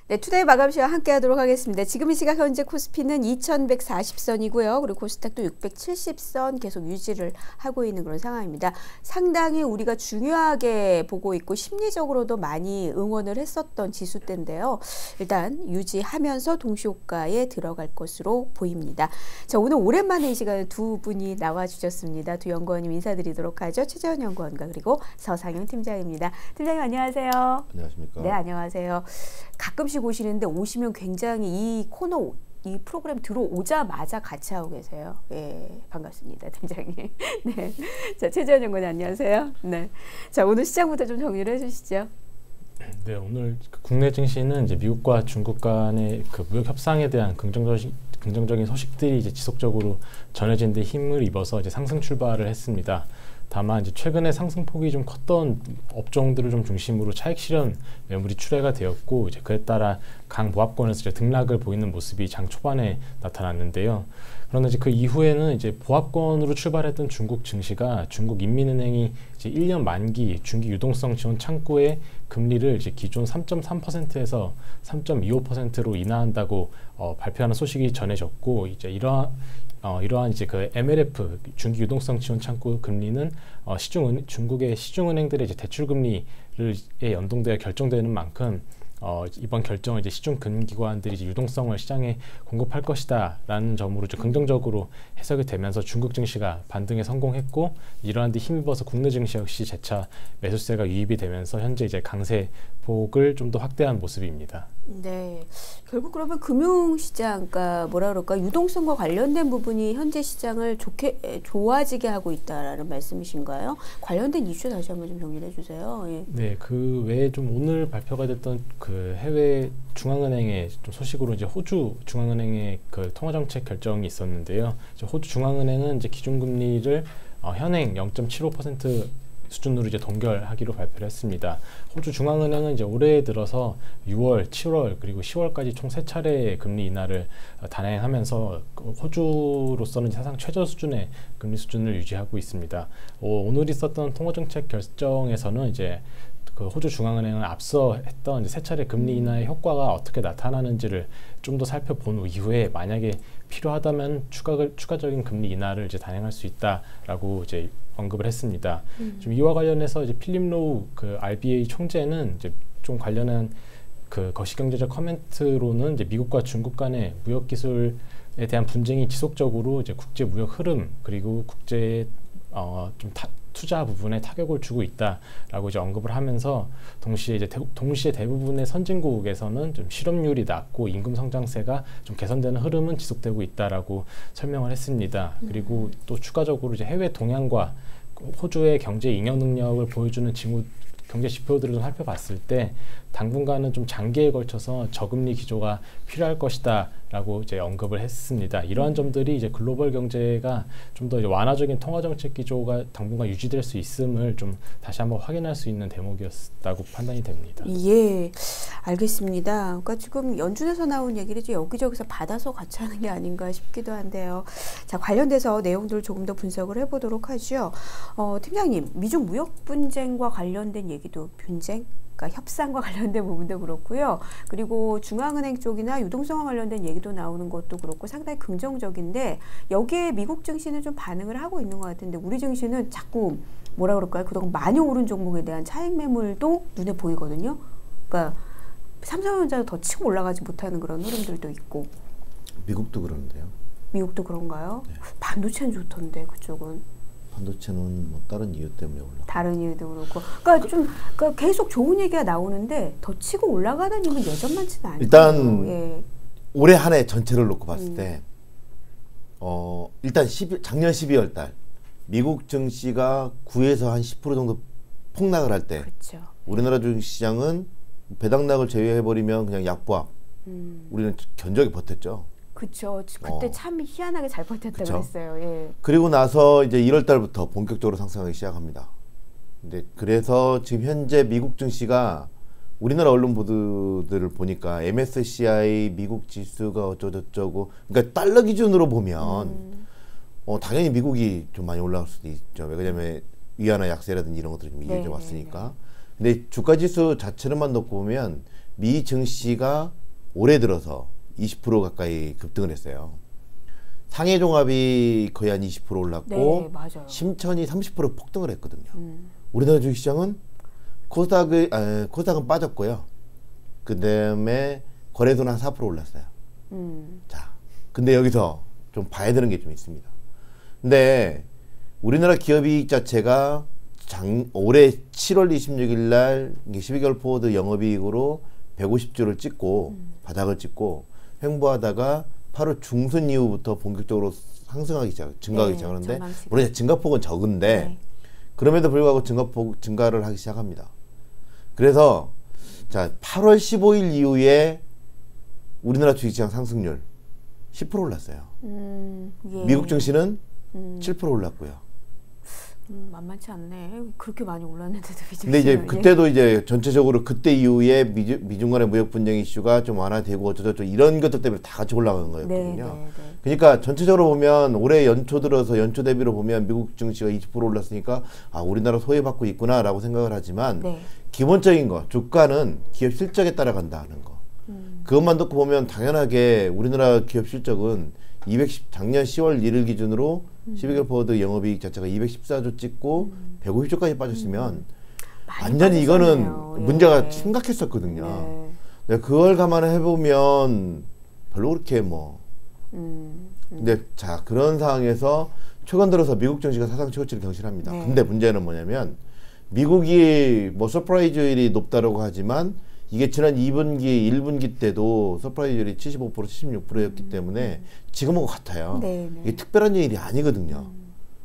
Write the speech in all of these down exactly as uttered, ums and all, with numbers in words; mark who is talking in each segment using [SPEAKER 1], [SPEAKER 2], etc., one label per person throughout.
[SPEAKER 1] 네, 투데이 마감 시와 함께 하도록 하겠습니다. 지금 이 시각 현재 코스피는 이천백사십 선이고요. 그리고 코스닥도 육백칠십 선 계속 유지를 하고 있는 그런 상황입니다. 상당히 우리가 중요하게 보고 있고 심리적으로도 많이 응원을 했었던 지수대인데요. 일단 유지하면서 동시호가에 들어갈 것으로 보입니다. 자, 오늘 오랜만에 이 시간에 두 분이 나와주셨습니다. 두 연구원님 인사드리도록 하죠. 최재원 연구원과 그리고 서상윤 팀장입니다. 팀장님 안녕하세요.
[SPEAKER 2] 안녕하십니까.
[SPEAKER 1] 네, 안녕하세요. 가끔씩 오시는데 오시면 굉장히 이 코너 이 프로그램 들어오자마자 같이 하고 계세요. 예, 반갑습니다, 팀장님. 네, 자 최재원 연구원 안녕하세요. 네, 자 오늘 시장부터 좀 정리를 해주시죠.
[SPEAKER 3] 네, 오늘 국내 증시는 이제 미국과 중국 간의 그 무역 협상에 대한 긍정적 긍정적인 소식들이 이제 지속적으로 전해진 데 힘을 입어서 이제 상승 출발을 했습니다. 다만 이제 최근에 상승폭이 좀 컸던 업종들을 좀 중심으로 차익 실현 매물이 출회가 되었고 이제 그에 따라 강보합권에서 이제 등락을 보이는 모습이 장 초반에 나타났는데요. 그런데 이제 그 이후에는 이제 보합권으로 출발했던 중국 증시가 중국 인민은행이 이제 일 년 만기 중기 유동성 지원 창구의 금리를 이제 기존 삼 점 삼 퍼센트에서 삼 점 이오 퍼센트로 인하한다고 어, 발표하는 소식이 전해졌고 이제 이러한 어, 이러한 이제 그 엠엘에프 중기 유동성 지원 창구 금리는 어, 시중은 중국의 시중은행들의 이제 대출 금리를 연동되어 결정되는 만큼 어, 이번 결정을 이제 시중 금융기관들이 이제 유동성을 시장에 공급할 것이다라는 점으로 좀 긍정적으로 해석이 되면서 중국 증시가 반등에 성공했고 이러한 데 힘입어서 국내 증시 역시 재차 매수세가 유입이 되면서 현재 이제 강세 폭을 좀 더 확대한 모습입니다.
[SPEAKER 1] 네, 결국 그러면 금융시장, 그러니까 뭐라 그럴까 유동성과 관련된 부분이 현재 시장을 좋게 좋아지게 하고 있다라는 말씀이신가요? 관련된 이슈 다시 한번 좀 정리해 주세요. 예.
[SPEAKER 3] 네, 그 외에 좀 오늘 발표가 됐던 그 해외 중앙은행의 좀 소식으로 이제 호주 중앙은행의 그 통화정책 결정이 있었는데요. 이제 호주 중앙은행은 이제 기준금리를 어, 현행 영 점 칠오 퍼센트 수준으로 이제 동결하기로 발표를 했습니다. 호주 중앙은행은 이제 올해 들어서 유월, 칠월 그리고 시월까지 총 세 차례의 금리 인하를 단행하면서 호주로서는 사상 최저 수준의 금리 수준을 유지하고 있습니다. 오, 오늘 있었던 통화정책 결정에서는 이제 그 호주 중앙은행은 앞서 했던 이제 세 차례 금리 인하의 효과가 어떻게 나타나는지를 좀 더 살펴본 이후에 만약에 필요하다면 추가 추가적인 금리 인하를 이제 단행할 수 있다라고 이제 언급을 했습니다. 음. 좀 이와 관련해서 이제 필립 로우 그 알비에이 총재는 이제 좀 관련한 그 거시경제적 커멘트로는 이제 미국과 중국 간의 무역 기술에 대한 분쟁이 지속적으로 이제 국제 무역 흐름 그리고 국제 어 좀 투자 부분에 타격을 주고 있다라고 이제 언급을 하면서 동시에 이제 대, 동시에 대부분의 선진국에서는 좀 실업률이 낮고 임금 성장세가 좀 개선되는 흐름은 지속되고 있다라고 설명을 했습니다. 음. 그리고 또 추가적으로 이제 해외 동향과 호주의 경제 잉여 능력을 보여주는 징후 경제 지표들을 좀 살펴봤을 때 당분간은 좀 장기에 걸쳐서 저금리 기조가 필요할 것이다라고 이제 언급을 했습니다. 이러한 점들이 이제 글로벌 경제가 좀 더 완화적인 통화 정책 기조가 당분간 유지될 수 있음을 좀 다시 한번 확인할 수 있는 대목이었다고 판단이 됩니다.
[SPEAKER 1] 예, 알겠습니다. 그러니까 지금 연준에서 나온 얘기를 이제 여기저기서 받아서 같이 하는 게 아닌가 싶기도 한데요. 자, 관련돼서 내용들을 조금 더 분석을 해보도록 하죠. 어, 팀장님, 미중 무역 분쟁과 관련된 얘기도 분쟁? 그러니까 협상과 관련된 부분도 그렇고요. 그리고 중앙은행 쪽이나 유동성과 관련된 얘기도 나오는 것도 그렇고 상당히 긍정적인데 여기에 미국 증시는 좀 반응을 하고 있는 것 같은데 우리 증시는 자꾸 뭐라 그럴까요? 그동안 많이 오른 종목에 대한 차익 매물도 눈에 보이거든요. 그러니까 삼성전자도 더 치고 올라가지 못하는 그런 흐름들도 있고.
[SPEAKER 2] 미국도 그러는데요.
[SPEAKER 1] 미국도 그런가요? 네. 반도체는 좋던데 그쪽은.
[SPEAKER 2] 반도체는 뭐 다른 이유 때문에 올라.
[SPEAKER 1] 다른 이유도 그렇고, 그러니까 좀 그러니까 계속 좋은 얘기가 나오는데 더 치고 올라가는 힘은 예전만치는 아니에요.
[SPEAKER 2] 일단
[SPEAKER 1] 예.
[SPEAKER 2] 올해 한 해 전체를 놓고 봤을
[SPEAKER 1] 음.
[SPEAKER 2] 때, 어 일단 십이, 작년 십이월 달 미국 증시가 구에서 한 십 퍼센트 정도 폭락을 할 때,
[SPEAKER 1] 그렇죠.
[SPEAKER 2] 우리나라 주식시장은 배당락을 제외해버리면 그냥 약보합. 음. 우리는 견적이 버텼죠.
[SPEAKER 1] 그렇죠. 그때 어. 참 희한하게 잘 버텼다고 그랬어요. 예.
[SPEAKER 2] 그리고 나서 이제 일월 달부터 본격적으로 상승하기 시작합니다. 근데 그래서 지금 현재 미국 증시가 우리나라 언론 보도들을 보니까 엠에스시아이 미국 지수가 어쩌고저쩌고, 그러니까 달러 기준으로 보면 음. 어, 당연히 미국이 좀 많이 올라갈 수도 있죠. 왜냐면 위안화 약세라든지 이런 것들이 좀 이어져 왔으니까. 근데 주가 지수 자체로만 놓고 보면 미 증시가 올해 들어서 이십 퍼센트 가까이 급등을 했어요. 상해 종합이 거의 한 이십 퍼센트 올랐고
[SPEAKER 1] 네, 맞아요.
[SPEAKER 2] 심천이 삼십 퍼센트 폭등을 했거든요.
[SPEAKER 1] 음.
[SPEAKER 2] 우리나라 주식시장은 코스닥의 아, 코스닥은 빠졌고요. 그 다음에 거래소는 한 사 퍼센트 올랐어요.
[SPEAKER 1] 음.
[SPEAKER 2] 자, 근데 여기서 좀 봐야 되는 게 좀 있습니다. 근데 우리나라 기업이익 자체가 장, 올해 칠월 이십육일 날 십이 개월 포워드 영업이익으로 백오십조를 찍고 음. 바닥을 찍고 횡보하다가 팔월 중순 이후부터 본격적으로 상승하기 시작, 증가하기 네, 시작하는데 물론 증가폭은 적은데 네. 그럼에도 불구하고 증가폭 증가를 하기 시작합니다. 그래서 자 팔월 십오일 이후에 우리나라 주식시장 상승률 십 퍼센트 올랐어요. 음, 예. 미국 증시는 음. 칠 퍼센트 올랐고요.
[SPEAKER 1] 음, 만만치 않네. 그렇게 많이 올랐는데도.
[SPEAKER 2] 근데 이제 그때도 이제 전체적으로 그때 이후에 미주, 미중 간의 무역 분쟁 이슈가 좀 완화되고 어쩌저쩌 이런 것들 때문에 다 같이 올라간 거였거든요. 네, 네, 네. 그러니까 전체적으로 보면 올해 연초 들어서 연초 대비로 보면 미국 증시가 이십 퍼센트 올랐으니까 아 우리나라 소외받고 있구나라고 생각을 하지만 네. 기본적인 거 주가는 기업 실적에 따라간다는 거. 음. 그것만 듣고 보면 당연하게 우리나라 기업 실적은 이백십 작년 시월 일일 기준으로 음. 십이 개월 포워드 영업이익 자체가 이백십사조 찍고 음. 백오십조까지 빠졌으면 음. 완전히 이거는 예. 문제가 심각했었거든요. 네. 근데 그걸 감안해 보면 별로 그렇게 뭐 음. 음. 근데 자 그런 상황에서 최근 들어서 미국 증시가 사상 최고치를 경신합니다. 네. 근데 문제는 뭐냐면 미국이 뭐 서프라이즈율이 높다라고 하지만 이게 지난 이분기, 일분기 때도 서프라이즈율이 칠십오 퍼센트, 칠십육 퍼센트였기 음. 때문에 지금은 같아요. 네네. 이게 특별한 일이 아니거든요. 음.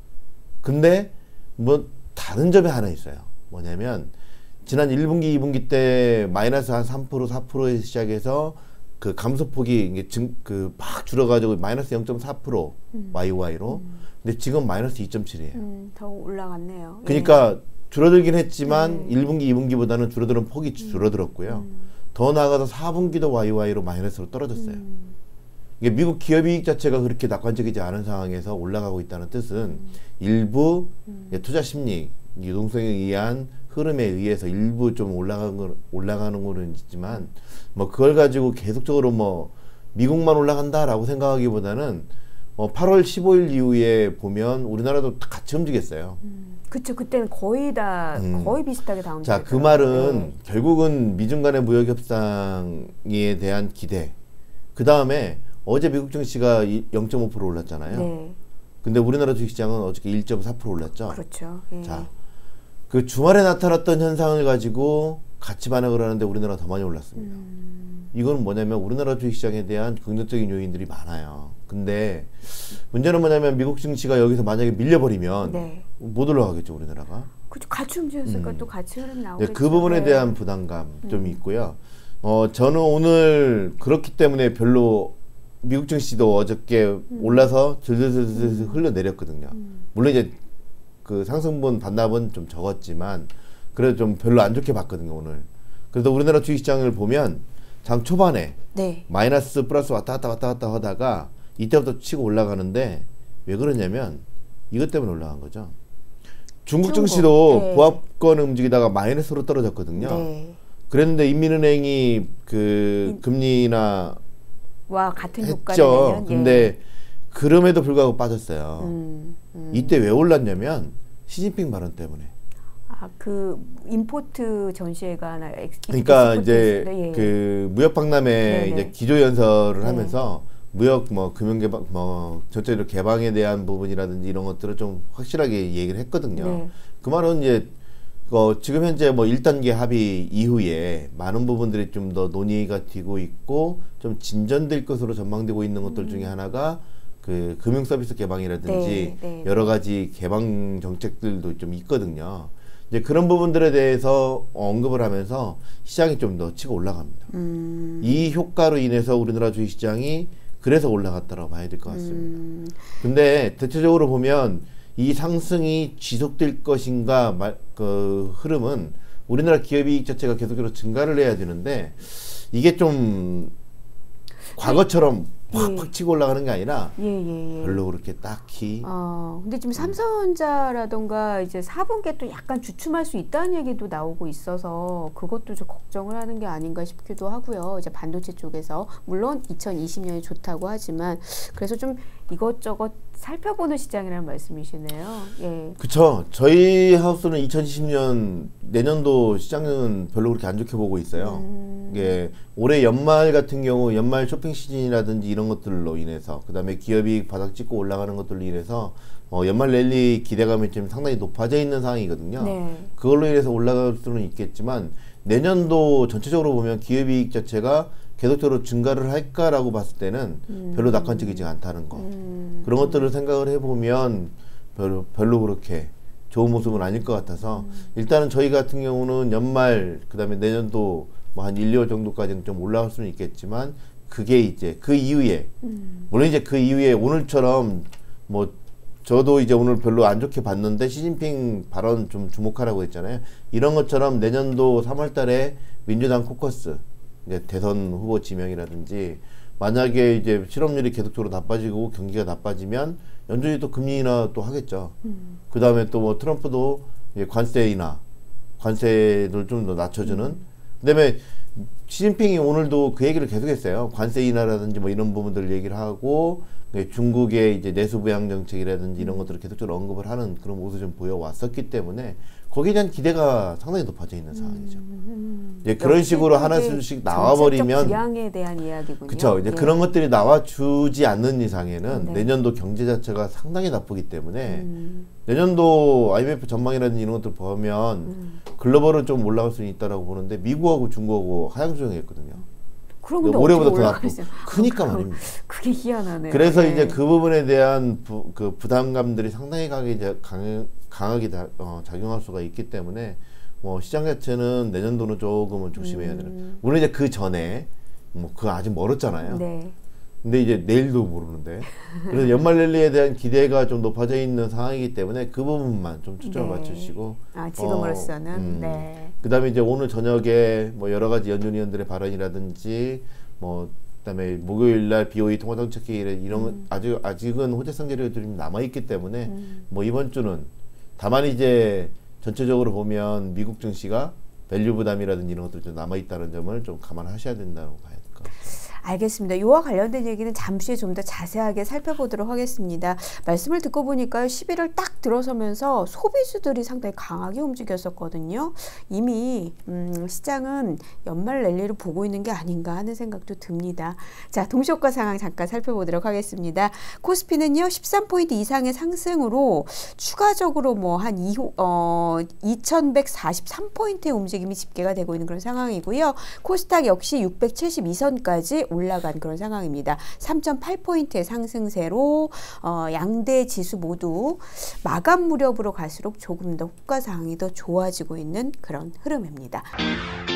[SPEAKER 2] 근데 뭐 다른 점이 하나 있어요. 뭐냐면 지난 일분기, 이분기 때 마이너스 한 삼 퍼센트, 사 퍼센트에서 시작해서 그 감소폭이 이게 증, 그 막 줄어가지고 마이너스 영 점 사 퍼센트 음. 와이오와이로. 음. 근데 지금 마이너스 이 점 칠이에요.
[SPEAKER 1] 음, 더 올라갔네요.
[SPEAKER 2] 그러니까 예. 줄어들긴 했지만 음. 일분기, 이분기보다는 줄어드는 폭이 줄어들었고요. 음. 더 나아가서 사분기도 와이오와이로 마이너스로 떨어졌어요. 음. 이게 미국 기업이익 자체가 그렇게 낙관적이지 않은 상황에서 올라가고 있다는 뜻은 음. 일부 음. 투자 심리, 유동성에 의한 흐름에 의해서 일부 좀 올라가는 걸, 올라가는 거는 있지만 뭐 그걸 가지고 계속적으로 뭐 미국만 올라간다라고 생각하기보다는 뭐 팔월 십오일 이후에 보면 우리나라도 같이 움직였어요.
[SPEAKER 1] 음. 그쵸. 그때는 거의 다 음. 거의 비슷하게 다운.
[SPEAKER 2] 자, 그 말은 네. 결국은 미중 간의 무역 협상에 대한 기대. 그 다음에 어제 미국 증시가 영 점 오 퍼센트 올랐잖아요. 네. 근데 우리나라 주식시장은 어저께 일 점 사 퍼센트 올랐죠.
[SPEAKER 1] 그렇죠. 예.
[SPEAKER 2] 자, 그 주말에 나타났던 현상을 가지고 같이 반응을 하는데 우리나라가 더 많이 올랐습니다. 음. 이건 뭐냐면 우리나라 주식시장에 대한 긍정적인 요인들이 많아요. 근데 문제는 뭐냐면 미국 증시가 여기서 만약에 밀려버리면 네. 못 올라가겠죠, 우리나라가.
[SPEAKER 1] 그렇죠. 같이 움직였으니까 음. 또 같이 흐름 나오겠죠.
[SPEAKER 2] 네, 그 부분에 대한 부담감 음. 좀 있고요. 어, 저는 오늘 그렇기 때문에 별로 미국 증시도 어저께 음. 올라서 들들들들 음. 흘러내렸거든요. 음. 물론 이제 그 상승분 반납은 좀 적었지만 그래도 좀 별로 안 좋게 봤거든요, 오늘. 그래서 우리나라 주식시장을 보면 장 초반에 네. 마이너스 플러스 왔다 갔다 왔다 갔다 하다가 이때부터 치고 올라가는데 왜 그러냐면 이것 때문에 올라간 거죠. 중국 증시도 네. 보합권 움직이다가 마이너스로 떨어졌거든요. 네. 그랬는데 인민은행이 그 인... 금리나
[SPEAKER 1] 와 같은
[SPEAKER 2] 효과죠. 근데 예. 그럼에도 불구하고 빠졌어요. 음, 음. 이때 왜 올랐냐면 시진핑 발언 때문에.
[SPEAKER 1] 아, 그 임포트 전시회가 하나
[SPEAKER 2] 그러니까 이제 예. 그 무역 박람회 이제 기조 연설을 네. 하면서 무역 뭐 금융 개방 뭐 전체적으로 개방에 대한 부분이라든지 이런 것들을 좀 확실하게 얘기를 했거든요. 네. 그 말은 이제 어, 지금 현재 뭐 일 단계 합의 이후에 많은 부분들이 좀 더 논의가 되고 있고 좀 진전될 것으로 전망되고 있는 것들 음. 중에 하나가 그 금융 서비스 개방이라든지 네, 네. 여러 가지 개방 정책들도 좀 있거든요. 이제 그런 부분들에 대해서 언급을 하면서 시장이 좀 더 치고 올라갑니다. 음. 이 효과로 인해서 우리나라 주식시장이 그래서 올라갔다고 봐야 될 것 같습니다. 음. 근데 대체적으로 보면 이 상승이 지속될 것인가 말, 그 흐름은 우리나라 기업이익 자체가 계속적으로 증가를 해야 되는데 이게 좀 과거처럼 팍팍
[SPEAKER 1] 예.
[SPEAKER 2] 치고 올라가는 게 아니라
[SPEAKER 1] 예, 예, 예.
[SPEAKER 2] 별로 그렇게 딱히
[SPEAKER 1] 어, 근데 지금 삼성전자라던가 이제 사 분기에 또 약간 주춤할 수 있다는 얘기도 나오고 있어서 그것도 좀 걱정을 하는 게 아닌가 싶기도 하고요. 이제 반도체 쪽에서 물론 이천이십 년이 좋다고 하지만 그래서 좀 이것저것 살펴보는 시장이라는 말씀이시네요. 예.
[SPEAKER 2] 그쵸. 저희 하우스는 이천이십 년 내년도 시장은 별로 그렇게 안 좋게 보고 있어요.
[SPEAKER 1] 음.
[SPEAKER 2] 이게 올해 연말 같은 경우 연말 쇼핑 시즌이라든지 이런 것들로 인해서 그다음에 기업이익 바닥 찍고 올라가는 것들로 인해서 어, 연말 랠리 기대감이 좀 상당히 높아져 있는 상황이거든요.
[SPEAKER 1] 네.
[SPEAKER 2] 그걸로 인해서 올라갈 수는 있겠지만 내년도 전체적으로 보면 기업이익 자체가 계속적으로 증가를 할까라고 봤을 때는
[SPEAKER 1] 음.
[SPEAKER 2] 별로 낙관적이지 않다는 거.
[SPEAKER 1] 음.
[SPEAKER 2] 그런 것들을 생각을 해보면 별로, 별로 그렇게 좋은 모습은 아닐 것 같아서
[SPEAKER 1] 음.
[SPEAKER 2] 일단은 저희 같은 경우는 연말 그다음에 내년도 뭐 한 일, 이월 정도까지는 좀 올라갈 수는 있겠지만 그게 이제 그 이후에
[SPEAKER 1] 음.
[SPEAKER 2] 물론 이제 그 이후에 오늘처럼 뭐 저도 이제 오늘 별로 안 좋게 봤는데 시진핑 발언 좀 주목하라고 했잖아요. 이런 것처럼 내년도 삼월 달에 민주당 코커스 이제 대선 후보 지명이라든지 만약에 이제 실업률이 계속적으로 나빠지고 경기가 나빠지면 연준이 또 금리 인하 또 하겠죠.
[SPEAKER 1] 음.
[SPEAKER 2] 그 다음에 또 뭐 트럼프도 이제 관세 인하, 관세를 좀 더 낮춰주는.
[SPEAKER 1] 음.
[SPEAKER 2] 그다음에 시진핑이 오늘도 그 얘기를 계속했어요. 관세 인하라든지 뭐 이런 부분들을 얘기를 하고 중국의 이제 내수 부양 정책이라든지 이런 것들을 계속적으로 언급을 하는 그런 모습을 좀 보여왔었기 때문에 거기에 대한 기대가 상당히 높아져 있는 상황이죠.
[SPEAKER 1] 음.
[SPEAKER 2] 이제 그런 식으로 하나씩 나와버리면
[SPEAKER 1] 부양에 대한 이야기군요.
[SPEAKER 2] 그렇죠. 이제
[SPEAKER 1] 예.
[SPEAKER 2] 그런 것들이 나와주지 않는 이상에는
[SPEAKER 1] 네.
[SPEAKER 2] 내년도 경제 자체가 상당히 나쁘기 때문에
[SPEAKER 1] 음.
[SPEAKER 2] 내년도 아이엠에프 전망이라든지 이런 것들 보면
[SPEAKER 1] 음.
[SPEAKER 2] 글로벌은 좀 올라갈 수는 있다라고 보는데 미국하고 중국하고 하향조정했거든요.
[SPEAKER 1] 그럼 근데
[SPEAKER 2] 올해보다
[SPEAKER 1] 어떻게
[SPEAKER 2] 더 나쁘고.
[SPEAKER 1] 올라가겠어요?
[SPEAKER 2] 크니까
[SPEAKER 1] 어,
[SPEAKER 2] 말입니다.
[SPEAKER 1] 그게 희한하네요.
[SPEAKER 2] 그래서
[SPEAKER 1] 네.
[SPEAKER 2] 이제 그 부분에 대한 부, 그 부담감들이 상당히 강하게, 이제 강, 강하게 다, 어, 작용할 수가 있기 때문에 뭐 시장 자체는 내년도는 조금은 조심해야 되는.
[SPEAKER 1] 음.
[SPEAKER 2] 물론 이제 그 전에 뭐 그거 아직 멀었잖아요.
[SPEAKER 1] 네.
[SPEAKER 2] 근데 이제 내일도 모르는데 그래서 연말 랠리에 대한 기대가 좀 높아져 있는 상황이기 때문에 그 부분만 좀 초점을
[SPEAKER 1] 네.
[SPEAKER 2] 맞추시고
[SPEAKER 1] 아, 지금으로서는
[SPEAKER 2] 어, 음.
[SPEAKER 1] 네.
[SPEAKER 2] 그다음에 이제 오늘 저녁에 뭐 여러 가지 연준 위원들의 발언이라든지 뭐 그다음에 목요일 날 비오이 통화정책회의 이런
[SPEAKER 1] 음.
[SPEAKER 2] 아직 아직은 호재성 재료들이 남아 있기 때문에
[SPEAKER 1] 음.
[SPEAKER 2] 뭐 이번 주는 다만 이제 전체적으로 보면 미국 증시가 밸류 부담이라든지 이런 것들이 좀 남아 있다는 점을 좀 감안하셔야 된다고 봐야 될 것 같습니다.
[SPEAKER 1] 알겠습니다. 이와 관련된 얘기는 잠시 후에 좀 더 자세하게 살펴보도록 하겠습니다. 말씀을 듣고 보니까 십일월 딱 들어서면서 소비주들이 상당히 강하게 움직였었거든요. 이미 음, 시장은 연말 랠리를 보고 있는 게 아닌가 하는 생각도 듭니다. 자, 동시효과 상황 잠깐 살펴보도록 하겠습니다. 코스피는요 십삼 포인트 이상의 상승으로 추가적으로 뭐 한 어, 이천백사십삼 포인트의 움직임이 집계가 되고 있는 그런 상황이고요. 코스닥 역시 육백칠십이 선까지 올라간 그런 상황입니다. 삼 점 팔 포인트의 상승세로 어, 양대 지수 모두 마감 무렵으로 갈수록 조금 더 호가 상황이 더 좋아지고 있는 그런 흐름입니다.